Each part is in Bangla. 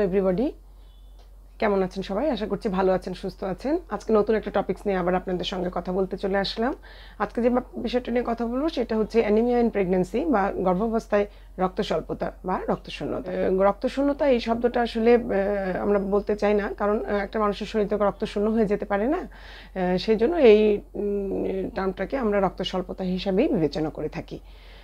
এভরিবডি, কেমন আছেন সবাই? আশা করছি ভালো আছেন, সুস্থ আছেন। আজকে নতুন একটা টপিকস নিয়ে আবার আপনাদের সঙ্গে কথা বলতে চলে আসলাম। আজকে যে বিষয়টা নিয়ে কথা বলবো সেটা হচ্ছে অ্যানিমিয়া ইন প্রেগন্যান্সি বা গর্ভাবস্থায় রক্ত স্বল্পতা বা রক্তশূন্যতা। রক্তশূন্যতা এই শব্দটা আসলে আমরা বলতে চাই না, কারণ একটা মানুষের শরীর থেকে রক্ত শূন্য হয়ে যেতে পারে না। সেই জন্য এই টার্মটাকে আমরা রক্ত স্বল্পতা হিসাবেই বিবেচনা করে থাকি।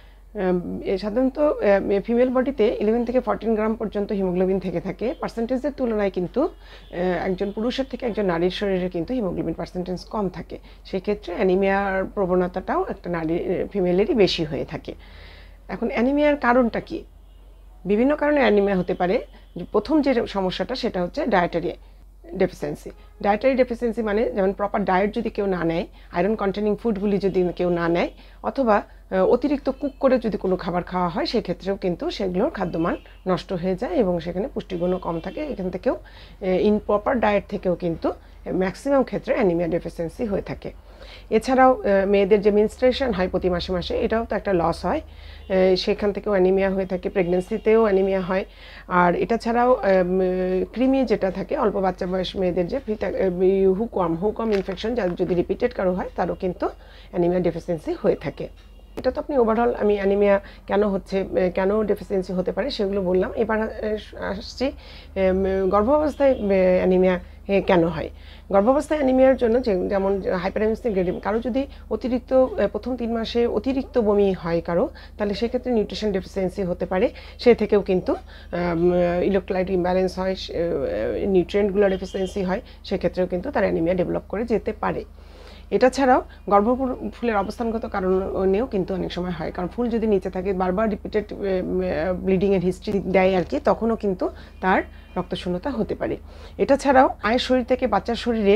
সাধারণত ফিমেল বডিতে 11 থেকে 14 গ্রাম পর্যন্ত হিমোগ্লোবিন থেকে থাকে। পার্সেন্টেজের তুলনায় কিন্তু একজন পুরুষের থেকে একজন নারীর শরীরে কিন্তু হিমোগ্লোবিন পার্সেন্টেজ কম থাকে। সেক্ষেত্রে অ্যানিমিয়ার প্রবণতাটাও একটা ফিমেলেরই বেশি হয়ে থাকে। এখন অ্যানিমিয়ার কারণটা কি? বিভিন্ন কারণে অ্যানিমিয়া হতে পারে। প্রথম যে সমস্যাটা সেটা হচ্ছে ডায়েটারি ডেফিসিয়েন্সি। ডায়েটারি ডেফিসিয়েন্সি মানে যেমন প্রপার ডায়েট যদি কেউ না নেয়, আয়রন কন্টেনিং ফুডগুলি যদি কেউ না নেয়, অথবা অতিরিক্ত কুক করে যদি কোনো খাবার খাওয়া হয়, সেক্ষেত্রেও কিন্তু সেগুলোর খাদ্যমান নষ্ট হয়ে যায় এবং সেখানে পুষ্টিগুণও কম থাকে। এখান থেকেও ইনপ্রপার ডায়েট থেকেও কিন্তু ম্যাক্সিমাম ক্ষেত্রে অ্যানিমিয়া ডেফিসিয়েন্সি হয়ে থাকে। এছাড়াও মেয়েদের যে মেনস্ট্রুয়েশন হয় প্রতি মাসে মাসে, এটাও তো একটা লস হয়, সেখান থেকেও অ্যানিমিয়া হয়ে থাকে। প্রেগনেন্সিতেও অ্যানিমিয়া হয়। আর এটা ছাড়াও কৃমি যেটা থাকে অল্প বাচ্চা বয়স মেয়েদের, যে হুকওয়ার্ম ইনফেকশন যদি রিপিটেড কারো হয়, তারও কিন্তু অ্যানিমিয়া ডেফিসিয়েন্সি হয়ে থাকে। এটা তো আপনি ওভারঅল আমি অ্যানিমিয়া কেন হচ্ছে, কেন ডেফিসিয়েন্সি হতে পারে সেগুলো বললাম। এবার আসছি গর্ভাবস্থায় অ্যানিমিয়া কেন হয়। গর্ভাবস্থায় অ্যানিমিয়ার জন্য যেমন হাইপারএমসিক গ্রেডিং, কারো যদি অতিরিক্ত প্রথম 3 মাসে অতিরিক্ত বমি হয় কারো, তাহলে সেক্ষেত্রে নিউট্রিশন ডেফিসিয়েন্সি হতে পারে। সে থেকেও কিন্তু ইলেকট্রোলাইট ইমব্যালেন্স হয়, নিউট্রিয়েন্টগুলো ডেফিসিয়েন্সি হয়, সেক্ষেত্রেও কিন্তু তার অ্যানিমিয়া ডেভেলপ করে যেতে পারে। এটা ছাড়াও গর্ভফুলের অবস্থানগত কারণেও কিন্তু অনেক সময় হয়, কারণ ফুল যদি নিচে থাকে, বারবার রিপিটেড ব্লিডিংয়ের হিস্ট্রি দেয় আর কি, তখনও কিন্তু তার রক্তশূন্যতা হতে পারে। এটা ছাড়াও মায়ের শরীর থেকে বাচ্চার শরীরে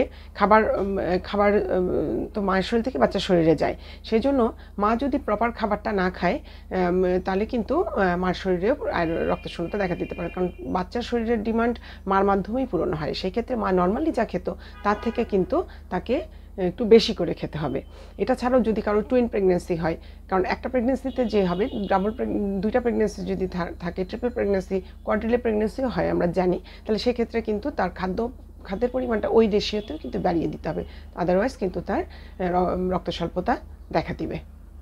খাবার তো মায়ের শরীর থেকে বাচ্চার শরীরে যায়, সেই জন্য মা যদি প্রপার খাবারটা না খায়, তাহলে কিন্তু মার শরীরেও রক্তশূন্যতা দেখা দিতে পারে, কারণ বাচ্চার শরীরের ডিমান্ড মার মাধ্যমেই পূরণ হয়। সেই ক্ষেত্রে মা নর্মালি যা খেত তার থেকে কিন্তু তাকে একটু বেশি করে খেতে হবে। এটা ছাড়াও যদি কারো টুইন প্রেগনেন্সি হয়, কারণ একটা প্রেগনেন্সিতে যে হবে দুইটা প্রেগনেন্সি যদি থাকে, ট্রিপল প্রেগনেন্সি, কোয়াড্রিপল প্রেগনেন্সিও হয় আমরা জানি, তাহলে সেক্ষেত্রে কিন্তু তার খাদ্যের পরিমাণটা ওই রেশিওতেও কিন্তু বাড়িয়ে দিতে হবে, আদারওয়াইজ কিন্তু তার রক্ত স্বল্পতা দেখা দিবে।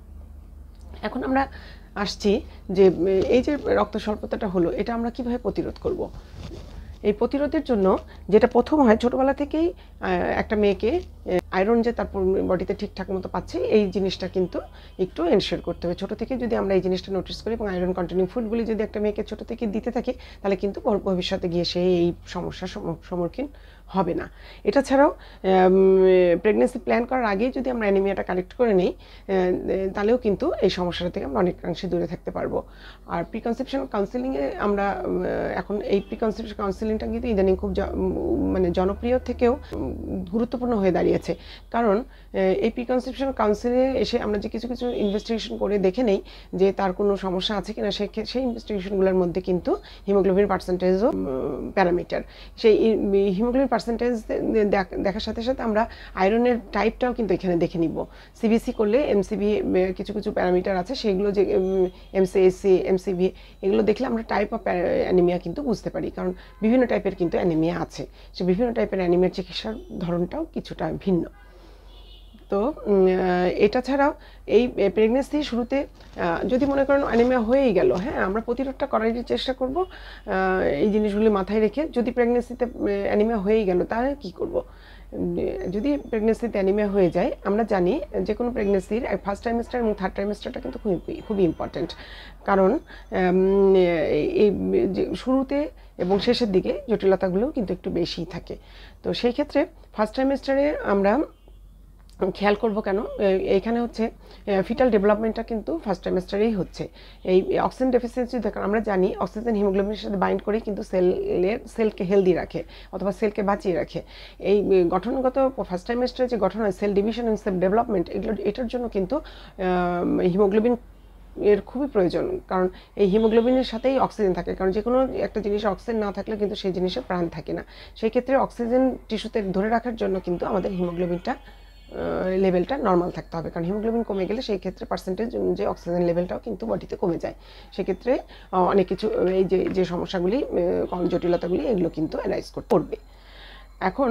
এখন আমরা আসছি যে এই যে রক্ত স্বল্পতাটা হলো, এটা আমরা কিভাবে প্রতিরোধ করব। এই প্রতিরোধের জন্য যেটা প্রথম হয়, ছোটোবেলা থেকেই একটা মেয়েকে আয়রন যে তার বডিতে ঠিকঠাক মতো পাচ্ছে, এই জিনিসটা কিন্তু একটু এনশিওর করতে হবে। ছোটো থেকে যদি আমরা এই জিনিসটা নোটিস করি এবং আয়রন কন্টেনিং ফুডগুলি যদি একটা মেয়েকে ছোটো থেকে দিতে থাকি, তাহলে কিন্তু ভবিষ্যতে গিয়ে সে এই সমস্যার সম্মুখীন হবে না। এটা ছাড়াও প্রেগনেন্সি প্ল্যান করার আগেই যদি আমরা অ্যানিমিয়াটা কালেক্ট করে নিই, তাহলেও কিন্তু এই সমস্যাটা থেকে আমরা অনেকাংশে দূরে থাকতে পারবো। আর প্রিকনসেপশন কাউন্সিলিংয়ে আমরা এখন এই প্রিকনসেপশন কাউন্সিলিংটা কিন্তু ইদানিং খুব মানে জনপ্রিয় থেকেও গুরুত্বপূর্ণ হয়ে দাঁড়িয়েছে, কারণ এই প্রিকনসেপশন কাউন্সিলিংয়ে এসে আমরা যে কিছু কিছু ইনভেস্টিগেশন করে দেখে নেই যে তার কোনো সমস্যা আছে কিনা, সেই ইনভেস্টিগেশনগুলোর মধ্যে কিন্তু হিমোগ্লোবিন পার্সেন্টেজও প্যারামিটার। সেই হিমোগ্লোবিন পার্সেন্টেজ দেখার সাথে সাথে আমরা আয়রনের টাইপটাও কিন্তু এখানে দেখে নিব। সিবিসি করলে এমসিবি কিছু কিছু প্যারামিটার আছে, সেইগুলো যে এমসিএসসি, এমসিবি, এগুলো দেখলে আমরা টাইপ অফ অ্যানিমিয়া কিন্তু বুঝতে পারি, কারণ বিভিন্ন টাইপের কিন্তু অ্যানিমিয়া আছে। সে বিভিন্ন টাইপের অ্যানিমিয়ার চিকিৎসার ধরনটাও কিছুটা ভিন্ন। তো এটা ছাড়াও এই প্রেগনেন্সির শুরুতে যদি মনে করেন অ্যানিমিয়া হয়েই গেল, হ্যাঁ, আমরা প্রতিরোধটা করার চেষ্টা করব এই জিনিসগুলি মাথায় রেখে। যদি প্রেগনেন্সিতে অ্যানিমিয়া হয়েই গেল, তাহলে কী করব? যদি প্রেগনেন্সিতে অ্যানিমিয়া হয়ে যায়, আমরা জানি যে কোনো প্রেগনেন্সির ফার্স্ট ট্রাইমেস্টার এবং থার্ড ট্রাইমেস্টারটা কিন্তু খুবই ইম্পর্ট্যান্ট, কারণ এই শুরুতে এবং শেষের দিকে জটিলতাগুলোও কিন্তু একটু বেশিই থাকে। তো সেই ক্ষেত্রে ফার্স্ট ট্রাইমেস্টারে আমরা খেয়াল করব কেন, এইখানে হচ্ছে ফিটাল ডেভেলপমেন্টটা কিন্তু ফার্স্ট ট্রাইমেস্টারেই হচ্ছে। এই অক্সিজেন ডেফিসিয়েন্সি দেখুন, আমরা জানি অক্সিজেন হিমোগ্লোবিনের সাথে বাইন্ড করে কিন্তু সেলকে হেলদি রাখে অথবা সেলকে বাঁচিয়ে রাখে। এই গঠনগত ফার্স্ট ট্রাইমেস্টারে যে গঠন হয়, cell division and cell development, এটার জন্য কিন্তু হিমোগ্লোবিন এর খুবই প্রয়োজন, কারণ এই হিমোগ্লোবিনের সাথেই অক্সিজেন থাকে, কারণ যে কোনো একটা জিনিসে অক্সিজেন না থাকলে কিন্তু সেই জিনিসে প্রাণ থাকে না। সেই ক্ষেত্রে অক্সিজেন টিস্যুতে ধরে রাখার জন্য কিন্তু আমাদের হিমোগ্লোবিনটা লেভেলটা নর্মাল থাকতে হবে, কারণ হিমোগ্লোবিন কমে গেলে সেই ক্ষেত্রে পার্সেন্টেজ অনুযায়ী অক্সিজেন লেভেলটাও কিন্তু বডিতে কমে যায়। সেক্ষেত্রে অনেক কিছু এই যে সমস্যাগুলি, জটিলতাগুলি, এগুলো কিন্তু অ্যারাইজ করতে পড়বে। এখন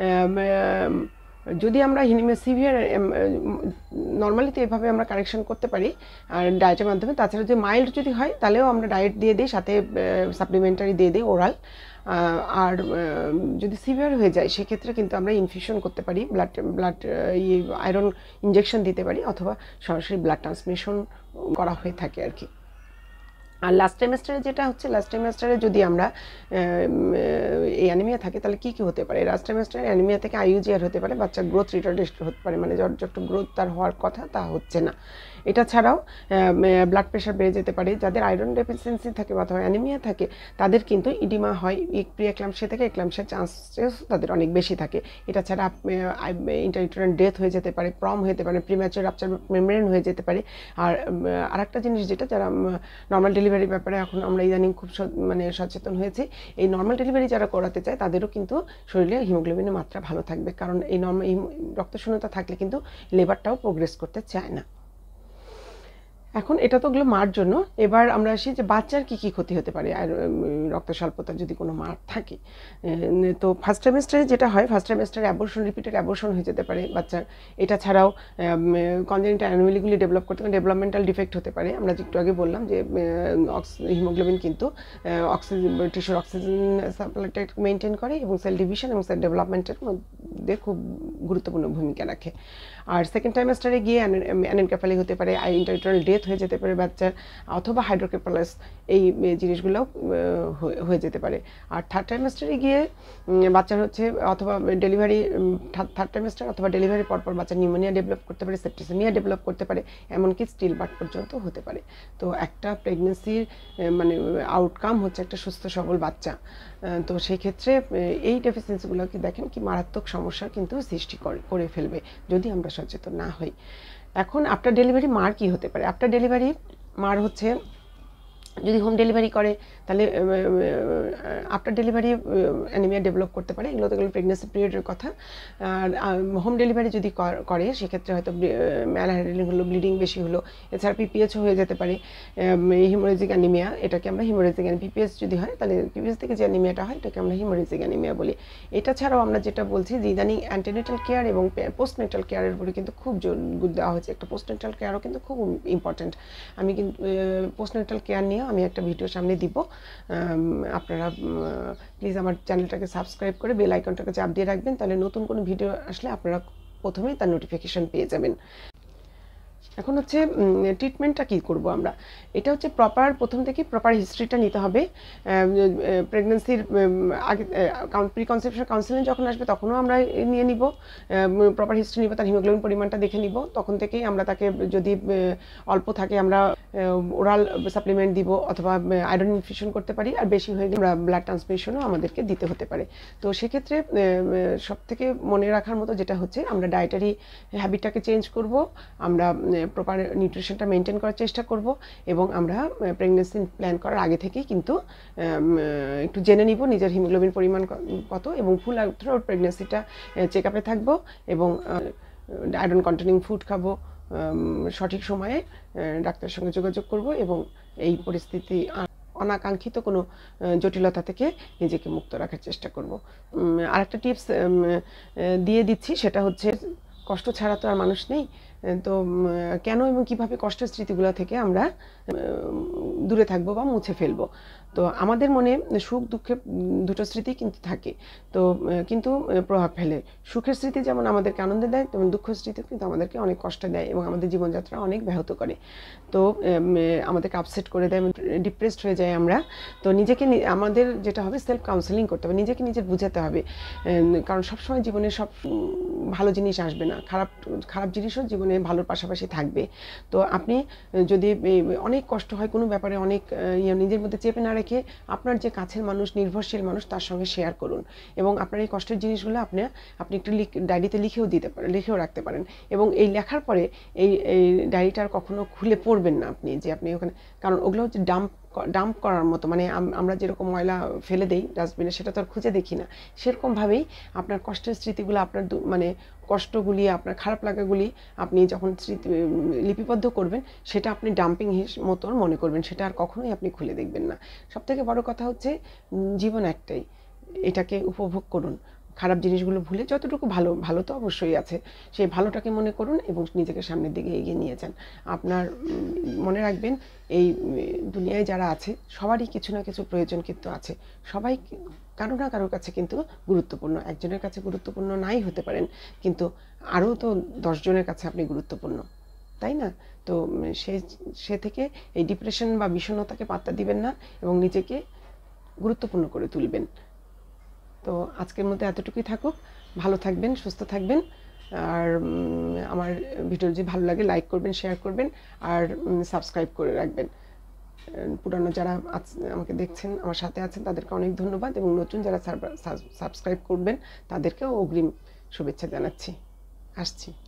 যদি আমরা হিনিমিয়া সিভিয়ার নর্মালি তো এভাবে আমরা কারেকশন করতে পারি আর ডায়েটের মাধ্যমে। তাছাড়া যদি মাইল্ড যদি হয় তাহলেও আমরা ডায়েট দিয়ে দিই, সাথে সাপ্লিমেন্টারি দিয়ে দিই ওরাল। আর যদি সিভিয়ার হয়ে যায় সেক্ষেত্রে কিন্তু আমরা ইনফিউশন করতে পারি, ব্লাড আয়রন ইনজেকশন দিতে পারি, অথবা সরাসরি ব্লাড ট্রান্সমিশন করা হয়ে থাকে আর কি। আর লাস্ট ট্রাইমেস্টারে যেটা হচ্ছে, লাস্ট ট্রাইমেস্টারে যদি আমরা এই অ্যানিমিয়া থাকে তাহলে কী কী হতে পারে? লাস্ট ট্রাইমেস্টারে অ্যানিমিয়া থেকে আইইউজিআর হতে পারে, বাচ্চার গ্রোথ রিটার্ডেড হতে পারে, মানে যতটুকু গ্রোথ তার হওয়ার কথা তা হচ্ছে না। এটা ছাড়াও ব্লাড প্রেশার বেড়ে যেতে পারে। যাদের আয়রন ডেফিসিয়েন্সি থাকে বা অ্যানিমিয়া থাকে তাদের কিন্তু ইডিমা হয়, প্রি এক্লাম্পসিয়া থেকে এক্লাম্পসিয়ার চান্সেস তাদের অনেক বেশি থাকে। এটা ছাড়া ইন্টারইউটেরাইন ডেথ হয়ে যেতে পারে, প্রম হতে পারে, প্রিম্যাচুর রাপচার মেমব্রেন হয়ে যেতে পারে। আর আরেকটা জিনিস যেটা, যারা নর্মাল ডেলিভারির ব্যাপারে এখন আমরা ইদানিং খুব সচেতন হয়েছি, এই নর্মাল ডেলিভারি যারা করাতে চায় তাদেরও কিন্তু শরীরে হিমোগ্লোবিনের মাত্রা ভালো থাকবে, কারণ এই রক্তশূন্যতা থাকলে কিন্তু লেবারটাও প্রোগ্রেস করতে চায় না। এখন এটা তো গেলো মার জন্য। এবার আমরা আসি যে বাচ্চার কি কি ক্ষতি হতে পারে আর রক্ত স্বল্পতা যদি কোনো মার থাকে। তো ফার্স্ট ট্রাইমেস্টারে যেটা হয়, ফার্স্ট ট্রাইমেস্টারে অ্যাবর্শন, রিপিটেড অ্যাবর্শন হয়ে যেতে পারে বাচ্চার। এটা ছাড়াও কনজেনিটাল অ্যানোমালিগুলি ডেভেলপ করতে পারে, ডেভেলপমেন্টাল ডিফেক্ট হতে পারে। আমরা একটু আগে বললাম যে হিমোগ্লোবিন কিন্তু টিস্যুর অক্সিজেন সাপ্লাইটা মেনটেন করে এবং সেল ডিভিশন এবং সেল ডেভেলপমেন্টের মধ্যে খুব গুরুত্বপূর্ণ ভূমিকা রাখে। আর সেকেন্ড ট্রাইমেস্টারে গিয়ে অ্যানেনকেফালি হতে পারে, ইন্টারইউটেরাল ডেথ হয়ে যেতে পারে বাচ্চার, অথবা হাইড্রোকেফালাস, এই জিনিসগুলো হয়ে যেতে পারে। আর থার্ড ট্রাইমেস্টারে গিয়ে বাচ্চার হচ্ছে অথবা ডেলিভারি, থার্ড ট্রাইমেস্টার অথবা ডেলিভারি পরপর বাচ্চা নিউমোনিয়া ডেভেলপ করতে পারে, সেপ্টিসেমিয়া ডেভেলপ করতে পারে, এমনকি স্টিল বার্থ পর্যন্ত হতে পারে। তো একটা প্রেগনেন্সির মানে আউটকাম হচ্ছে একটা সুস্থ সবল বাচ্চা। তো সেই ক্ষেত্রে এই ডেফিসিয়েন্সিগুলোকে দেখেন কি মারাত্মক সমস্যা কিন্তু সৃষ্টি করে ফেলবে যদি আমরা সচেতন না হই। এখন আফটার ডেলিভারি মার কি হতে পারে? আফটার ডেলিভারি মার হচ্ছে, যদি হোম ডেলিভারি করে তাহলে আফটার ডেলিভারি অ্যানিমিয়া ডেভেলপ করতে পারে। এগুলো তো এগুলো প্রেগনেন্সি পিরিয়ডের কথা। আর হোম ডেলিভারি যদি করে সেক্ষেত্রে হয়তো ম্যালহাইড্রেলিং হলো, ব্লিডিং বেশি হলো, এছাড়া পিপিএসও হয়ে যেতে পারে, হিমোরেজিক অ্যানিমিয়া। এটাকে আমরা হিমোরেজিক পিপিএস যদি হয় তাহলে পিপিএস থেকে যে অ্যানিমিয়াটা হয় এটাকে আমরা হিমোরেজিক অ্যানিমিয়া বলি। এটা ছাড়াও আমরা যেটা বলছি যে ইদানিং অ্যান্টিনেটাল কেয়ার এবং পোস্টনেটাল কেয়ারের উপরে কিন্তু খুব জোর দেওয়া হয়েছে। একটা পোস্টনেটাল কেয়ারও কিন্তু খুব ইম্পর্ট্যান্ট। আমি কিন্তু পোস্টনেটাল কেয়ার নিয়ে আমি একটা ভিডিও সামনে দিব। আপনারা প্লিজ আমার চ্যানেলটাকে সাবস্ক্রাইব করে বেল আইকনটাকে চাপ দিয়ে রাখবেন, তাহলে নতুন কোনো ভিডিও আসলে আপনারা প্রথমেই তার নোটিফিকেশন পেয়ে যাবেন। এখন হচ্ছে ট্রিটমেন্টটা কী করব আমরা, এটা হচ্ছে প্রথম থেকে প্রপার হিস্ট্রিটা নিতে হবে। প্রেগনেন্সির আগে প্রি কনসেপশন কাউন্সেলিং যখন আসবে তখনও আমরা নিয়ে নিব, প্রপার হিস্ট্রি নিব, তার হিমোগ্লোবিন পরিমাণটা দেখে নিব। তখন থেকেই আমরা তাকে যদি অল্প থাকে আমরা ওরাল সাপ্লিমেন্ট দিব, অথবা আয়রন ইনফিউশন করতে পারি, আর বেশি হয়ে গেলে আমরা ব্লাড ট্রান্সমিশনও আমাদেরকে দিতে হতে পারে। তো সেক্ষেত্রে সব থেকে মনে রাখার মতো যেটা হচ্ছে আমরা ডায়েটারি হ্যাবিটটাকে চেঞ্জ করব, আমরা প্রপার নিউট্রিশনটা মেনটেন করার চেষ্টা করব, এবং আমরা প্রেগনেন্সি প্ল্যান করার আগে থেকেই কিন্তু একটু জেনে নিব নিজের হিমোগ্লোবিন পরিমাণ কত, এবং ফুল থ্রুআউট প্রেগনেন্সিটা চেক আপে থাকবো, এবং আয়রন কন্টেনিং ফুড খাবো, সঠিক সময়ে ডাক্তারের সঙ্গে যোগাযোগ করব, এবং এই পরিস্থিতি অনাকাঙ্ক্ষিত কোনো জটিলতা থেকে নিজেকে মুক্ত রাখার চেষ্টা করব। আরেকটা টিপস দিয়ে দিচ্ছি, সেটা হচ্ছে কষ্ট ছাড়া তো আর মানুষ নেই। তো কেন এবং কিভাবে কষ্টের স্মৃতিগুলো থেকে আমরা দূরে থাকবো বা মুছে ফেলবো। তো আমাদের মনে সুখ দুঃখের দুটো স্মৃতি কিন্তু থাকে, তো কিন্তু প্রভাব ফেলে। সুখের স্মৃতি যেমন আমাদেরকে আনন্দ দেয়, তেমন দুঃখের স্মৃতি কিন্তু আমাদেরকে অনেক কষ্ট দেয় এবং আমাদের জীবনযাত্রা অনেক ব্যাহত করে। তো আমাদেরকে আপসেট করে দেয়, ডিপ্রেসড হয়ে যায় আমরা। তো নিজেকে আমাদের যেটা হবে সেলফ কাউন্সেলিং করতে হবে, নিজেকে নিজের বুঝাতে হবে, কারণ সবসময় জীবনে সব ভালো জিনিস আসবে না, খারাপ জিনিসও জীবনে ভালোর পাশাপাশি থাকবে। তো আপনি যদি অনেক কষ্ট হয় কোনো ব্যাপারে, অনেক নিজের মধ্যে চেপে না রেখে আপনার যে কাছের মানুষ, নির্ভরশীল মানুষ, তার সঙ্গে শেয়ার করুন, এবং আপনার এই কষ্টের জিনিসগুলো আপনি একটু ডায়েরিতে লিখেও রাখতে পারেন। এবং এই লেখার পরে এই ডায়েরিটা আর কখনো খুলে পড়বেন না আপনি, যে আপনি ওখানে, কারণ ওগুলো হচ্ছে ডাম্প ডাম্প করার মতো, মানে আমরা যেরকম ময়লা ফেলে দেই ডাস্টবিনে, সেটা তো আর খুঁজে দেখি না, সেরকমভাবেই আপনার কষ্টের স্মৃতিগুলো, আপনার মানে কষ্টগুলি, আপনার খারাপ লাগাগুলি আপনি যখন লিপিবদ্ধ করবেন, সেটা আপনি ডাম্পিং মতন মনে করবেন, সেটা আর কখনোই আপনি খুলে দেখবেন না। সবথেকে বড় কথা হচ্ছে জীবন একটাই, এটাকে উপভোগ করুন। খারাপ জিনিসগুলো ভুলে যতটুকু ভালো, ভালো তো অবশ্যই আছে, সেই ভালোটাকে মনে করুন এবং নিজেকে সামনের দিকে এগিয়ে নিয়ে যান। আপনার মনে রাখবেন, এই দুনিয়ায় যারা আছে সবারই কিছু না কিছু প্রয়োজন কিন্তু আছে। সবাই কারো না কারোর কাছে কিন্তু গুরুত্বপূর্ণ। একজনের কাছে গুরুত্বপূর্ণ নাই হতে পারেন, কিন্তু আরও তো 10 জনের কাছে আপনি গুরুত্বপূর্ণ, তাই না? তো সে থেকে এই ডিপ্রেশন বা বিষণ্ণতাকে পাত্তা দিবেন না এবং নিজেকে গুরুত্বপূর্ণ করে তুলবেন। তো আজকের মধ্যে এতটুকুই থাকুক। ভালো থাকবেন, সুস্থ থাকবেন। আর আমার ভিডিও যদি ভালো লাগে লাইক করবেন, শেয়ার করবেন, আর সাবস্ক্রাইব করে রাখবেন। পুরানো যারা আমাকে দেখছেন, আমার সাথে আছেন, তাদেরকে অনেক ধন্যবাদ, এবং নতুন যারা সাবস্ক্রাইব করবেন তাদেরকেও অগ্রিম শুভেচ্ছা জানাচ্ছি। আসছি।